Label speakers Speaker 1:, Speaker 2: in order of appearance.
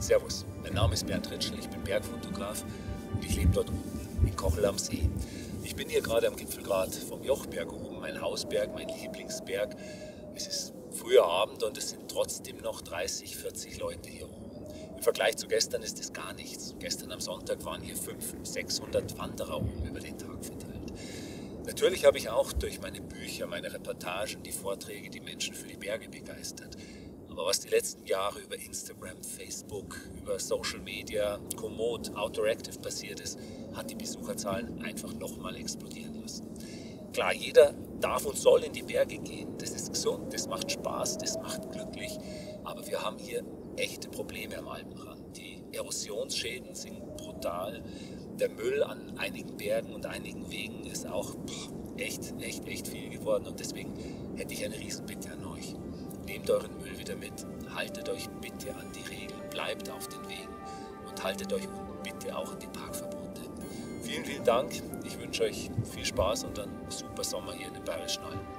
Speaker 1: Servus, mein Name ist Bernd Ritschl, ich bin Bergfotograf und ich lebe dort unten in Kochel am See. Ich bin hier gerade am Gipfelgrat vom Jochberg oben, mein Hausberg, mein Lieblingsberg. Es ist früher Abend und es sind trotzdem noch 30, 40 Leute hier oben. Im Vergleich zu gestern ist es gar nichts. Gestern am Sonntag waren hier 500, 600 Wanderer oben über den Tag verteilt. Natürlich habe ich auch durch meine Bücher, meine Reportagen, die Vorträge die Menschen für die Berge begeistert. Aber was die letzten Jahre über Instagram, Facebook, über Social Media, Komoot, Outdoor Active passiert ist, hat die Besucherzahlen einfach nochmal explodieren lassen. Klar, jeder darf und soll in die Berge gehen. Das ist gesund, das macht Spaß, das macht glücklich. Aber wir haben hier echte Probleme am Alpenrand. Die Erosionsschäden sind brutal. Der Müll an einigen Bergen und einigen Wegen ist auch echt viel geworden. Und deswegen hätte ich eine Riesenbitte an euch. Nehmt euren Müll wieder mit, haltet euch bitte an die Regeln, bleibt auf den Wegen und haltet euch bitte auch an die Parkverbote. Vielen Dank, ich wünsche euch viel Spaß und einen super Sommer hier in den Bayerischen Alpen.